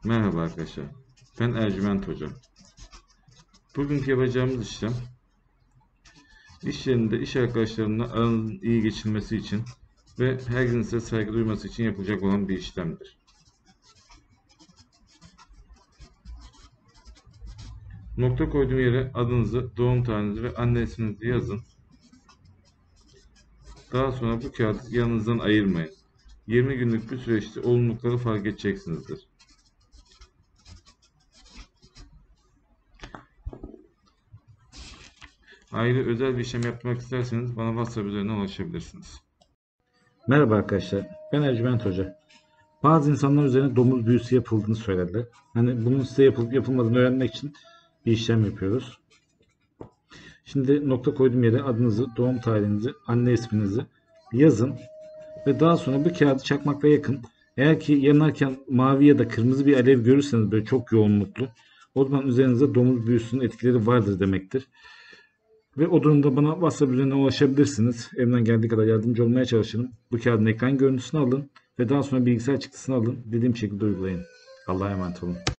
Merhaba arkadaşlar. Ben Ercüment Hoca. Bugünkü yapacağımız işlem, iş yerinde iş arkadaşlarımla aranın iyi geçilmesi için ve herkesin size saygı duyması için yapılacak olan bir işlemdir. Nokta koyduğum yere adınızı, doğum tarihinizi ve anne isminizi yazın. Daha sonra bu kağıdı yanınızdan ayırmayın. 20 günlük bir süreçte olumlulukları fark edeceksinizdir. Ayrı özel bir işlem yapmak isterseniz bana WhatsApp üzerinden ulaşabilirsiniz. Merhaba arkadaşlar, ben Ercüment Hoca. Bazı insanlar üzerine domuz büyüsü yapıldığını söylediler. Hani bunun size yapılıp yapılmadığını öğrenmek için bir işlem yapıyoruz. Şimdi nokta koyduğum yere adınızı, doğum tarihinizi, anne isminizi yazın ve daha sonra bu kağıdı çakmakla yakın. Eğer ki yanarken mavi ya da kırmızı bir alev görürseniz böyle çok yoğunluklu, o zaman üzerinizde domuz büyüsünün etkileri vardır demektir. Ve o durumda bana WhatsApp üzerinden ulaşabilirsiniz. Elimden geldiği kadar yardımcı olmaya çalışırım. Bu kağıdın ekran görüntüsünü alın ve daha sonra bilgisayar çıktısını alın. Dediğim şekilde uygulayın. Allah'a emanet olun.